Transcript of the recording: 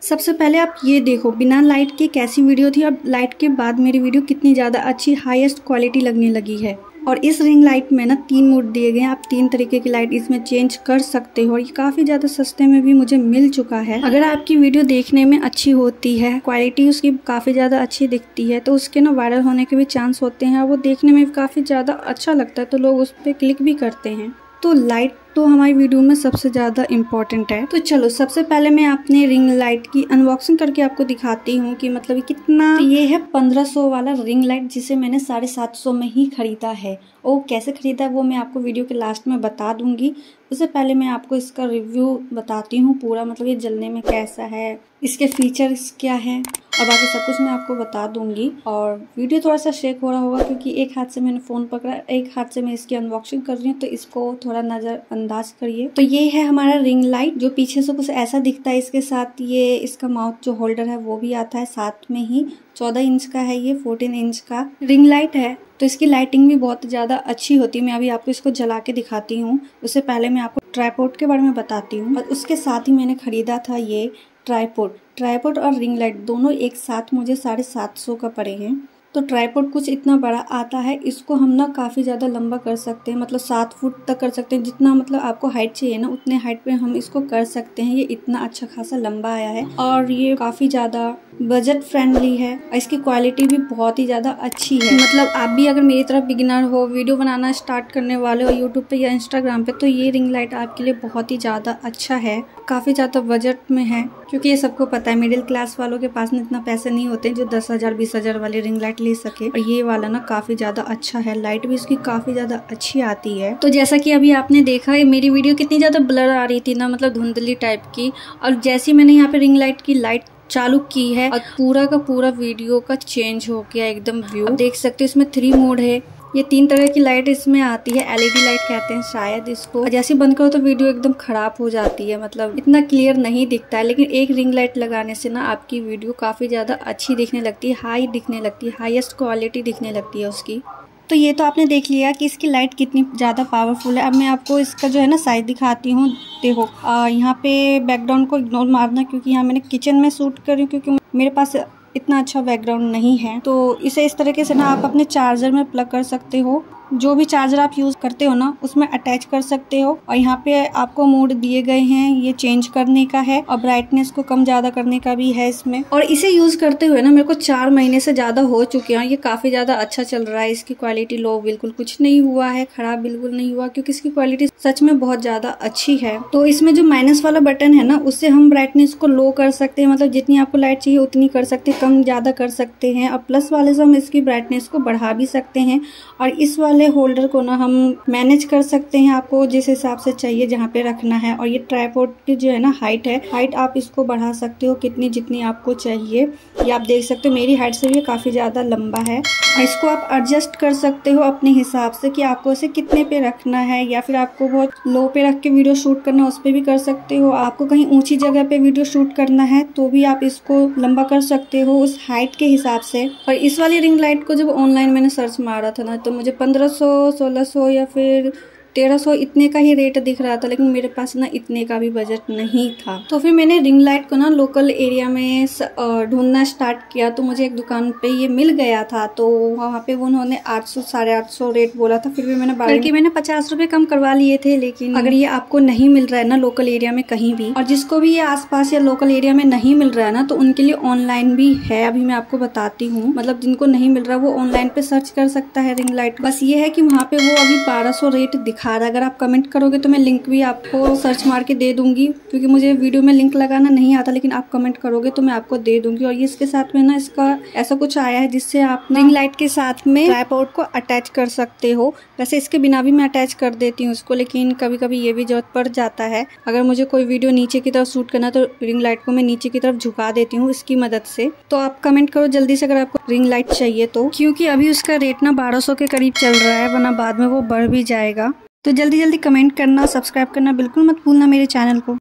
सबसे पहले आप ये देखो बिना लाइट के कैसी वीडियो थी और लाइट के बाद मेरी वीडियो कितनी ज़्यादा अच्छी हाईएस्ट क्वालिटी लगने लगी है। और इस रिंग लाइट में ना 3 मोड दिए गए हैं, आप 3 तरीके की लाइट इसमें चेंज कर सकते हो और ये काफ़ी ज़्यादा सस्ते में भी मुझे मिल चुका है। अगर आपकी वीडियो देखने में अच्छी होती है, क्वालिटी उसकी काफ़ी ज़्यादा अच्छी दिखती है, तो उसके ना वायरल होने के भी चांस होते हैं और वो देखने में काफ़ी ज़्यादा अच्छा लगता है, तो लोग उस पर क्लिक भी करते हैं। तो लाइट तो हमारी वीडियो में सबसे ज़्यादा इम्पोर्टेंट है। तो चलो सबसे पहले मैं अपने रिंग लाइट की अनबॉक्सिंग करके आपको दिखाती हूँ कि मतलब कितना। तो ये है 1500 वाला रिंग लाइट जिसे मैंने 750 में ही खरीदा है। वो कैसे खरीदा है वो मैं आपको वीडियो के लास्ट में बता दूंगी। उससे पहले मैं आपको इसका रिव्यू बताती हूँ पूरा, मतलब ये जलने में कैसा है, इसके फीचर्स क्या है और बाकी सब कुछ मैं आपको बता दूंगी। और वीडियो थोड़ा सा शेक हो रहा होगा क्योंकि एक हाथ से मैंने फ़ोन पकड़ा, एक हाथ से मैं इसकी अनबॉक्सिंग कर रही हूँ, तो इसको थोड़ा नज़रअंदाज करिए। तो ये है हमारा रिंग लाइट जो पीछे से कुछ ऐसा दिखता है। इसके साथ ये इसका माउथ जो होल्डर है वो भी आता है साथ में ही। 14 इंच का है ये, 14 इंच का रिंग लाइट है। तो इसकी लाइटिंग भी बहुत ज़्यादा अच्छी होती है। मैं अभी आपको इसको जला के दिखाती हूँ। उससे पहले मैं आपको ट्राइपॉड के बारे में बताती हूँ। और उसके साथ ही मैंने खरीदा था ये ट्राइपॉड और रिंग लाइट दोनों एक साथ मुझे 750 का पड़े हैं। तो ट्राइपॉड कुछ इतना बड़ा आता है, इसको हम ना काफ़ी ज़्यादा लंबा कर सकते हैं, मतलब 7 फुट तक कर सकते हैं। जितना मतलब आपको हाइट चाहिए ना उतने हाइट पे हम इसको कर सकते हैं। ये इतना अच्छा खासा लंबा आया है और ये काफ़ी ज़्यादा बजट फ्रेंडली है और इसकी क्वालिटी भी बहुत ही ज़्यादा अच्छी है। मतलब आप भी अगर मेरी तरफ बिगिनर हो, वीडियो बनाना स्टार्ट करने वाले हो यूट्यूब पे या इंस्टाग्राम पे, तो ये रिंग लाइट आपके लिए बहुत ही ज़्यादा अच्छा है। काफ़ी ज़्यादा बजट में है क्योंकि ये सबको पता है मिडिल क्लास वालों के पास में इतना पैसे नहीं होते जो 10,000 20,000 वाली रिंग लाइट ले सके। और ये वाला ना काफ़ी ज़्यादा अच्छा है, लाइट भी इसकी काफ़ी ज़्यादा अच्छी आती है। तो जैसा कि अभी आपने देखा है मेरी वीडियो कितनी ज़्यादा ब्लर आ रही थी ना, मतलब धुंधली टाइप की, और जैसे मैंने यहाँ पे रिंग लाइट की लाइट चालू की है और पूरा का पूरा वीडियो का चेंज हो गया एकदम व्यू। अब देख सकते हो इसमें 3 मोड है। ये 3 तरह की लाइट इसमें आती है, एलईडी लाइट कहते हैं शायद इसको। जैसे बंद करो तो वीडियो एकदम खराब हो जाती है, मतलब इतना क्लियर नहीं दिखता है। लेकिन एक रिंग लाइट लगाने से ना आपकी वीडियो काफ़ी ज़्यादा अच्छी दिखने लगती है, हाई दिखने लगती है, हाईएस्ट क्वालिटी दिखने लगती है उसकी। तो ये तो आपने देख लिया कि इसकी लाइट कितनी ज़्यादा पावरफुल है। अब मैं आपको इसका जो है ना साइज दिखाती हूँ। देखो यहाँ पे बैकग्राउंड को इग्नोर मारना क्योंकि यहाँ मैंने किचन में शूट कर रही हूँ क्योंकि मेरे पास इतना अच्छा बैकग्राउंड नहीं है। तो इसे इस तरीके से ना आप अपने चार्जर में प्लग कर सकते हो। जो भी चार्जर आप यूज़ करते हो ना उसमें अटैच कर सकते हो। और यहाँ पे आपको मोड दिए गए हैं, ये चेंज करने का है और ब्राइटनेस को कम ज़्यादा करने का भी है इसमें। और इसे यूज़ करते हुए ना मेरे को 4 महीने से ज़्यादा हो चुके हैं। ये काफ़ी ज़्यादा अच्छा चल रहा है। इसकी क्वालिटी लो बिल्कुल कुछ नहीं हुआ है, ख़राब बिल्कुल नहीं हुआ क्योंकि इसकी क्वालिटी सच में बहुत ज़्यादा अच्छी है। तो इसमें जो माइनस वाला बटन है ना उससे हम ब्राइटनेस को लो कर सकते हैं, मतलब जितनी आपको लाइट चाहिए उतनी कर सकते हैं, कम ज़्यादा कर सकते हैं। और प्लस वाले से हम इसकी ब्राइटनेस को बढ़ा भी सकते हैं। और इस वाले होल्डर को ना हम मैनेज कर सकते हैं आपको जिस हिसाब से चाहिए जहाँ पे रखना है। और ये ट्राइपॉड की जो है ना हाइट आप इसको बढ़ा सकते हो कितनी जितनी आपको चाहिए। ये आप देख सकते हो मेरी हाइट से भी काफ़ी ज़्यादा लंबा है। और इसको आप एडजस्ट कर सकते हो अपने हिसाब से कि आपको इसे कितने पे रखना है, या फिर आपको बहुत लो पे रख के वीडियो शूट करना है उस पर भी कर सकते हो। आपको कहीं ऊंची जगह पे वीडियो शूट करना है तो भी आप इसको लंबा कर सकते हो उस हाइट के हिसाब से। और इस वाली रिंग लाइट को जब ऑनलाइन मैंने सर्च मारा था ना तो मुझे 1500 1600 या फिर 1300 इतने का ही रेट दिख रहा था, लेकिन मेरे पास ना इतने का भी बजट नहीं था। तो फिर मैंने रिंग लाइट को ना लोकल एरिया में ढूंढना स्टार्ट किया तो मुझे एक दुकान पे ये मिल गया था। तो वहाँ पे वो उन्होंने 800 850 रेट बोला था। फिर भी मैंने बल्कि मैंने 50 रुपये कम करवा लिए थे। लेकिन अगर ये आपको नहीं मिल रहा है ना लोकल एरिया में कहीं भी, और जिसको भी ये आसपास या लोकल एरिया में नहीं मिल रहा है ना, तो उनके लिए ऑनलाइन भी है। अभी मैं आपको बताती हूँ, मतलब जिनको नहीं मिल रहा वो ऑनलाइन पे सर्च कर सकता है रिंग लाइट। बस ये है कि वहाँ पे वो अभी 1200 रेट दिखा रहा है। अगर आप कमेंट करोगे तो मैं लिंक भी आपको सर्च मार के दे दूंगी क्योंकि मुझे वीडियो में लिंक लगाना नहीं आता, लेकिन आप कमेंट करोगे तो मैं आपको दे दूंगी। और ये इसके साथ में ना इसका ऐसा कुछ आया है जिससे आप रिंग लाइट के साथ में ट्राइपॉड को अटैच कर सकते हो। वैसे इसके बिना भी मैं अटैच कर देती हूँ इसको, लेकिन कभी कभी ये भी जरूरत पड़ जाता है। अगर मुझे कोई वीडियो नीचे की तरफ शूट करना तो रिंग लाइट को मैं नीचे की तरफ झुका देती हूँ इसकी मदद से। तो आप कमेंट करो जल्दी से अगर आपको रिंग लाइट चाहिए तो, क्योंकि अभी उसका रेट ना 1200 के करीब चल रहा है, वरना बाद में वो बढ़ भी जाएगा। तो जल्दी जल्दी कमेंट करना, सब्सक्राइब करना बिल्कुल मत भूलना मेरे चैनल को।